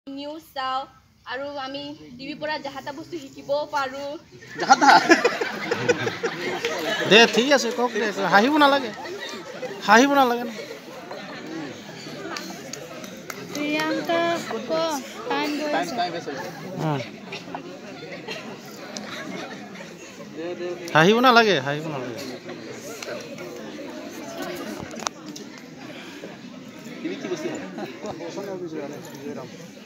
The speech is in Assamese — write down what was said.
নিউজ চাওঁ আৰু আমি টিভিৰ পৰা যাহাতা বস্তু শিকিব পাৰোঁ। দে ঠিক আছে কওক দে হাঁহিব নালাগে না প্ৰিয়ংকা ক টাইম গৈ আছে হাঁহিব নালাগে কি বস্তু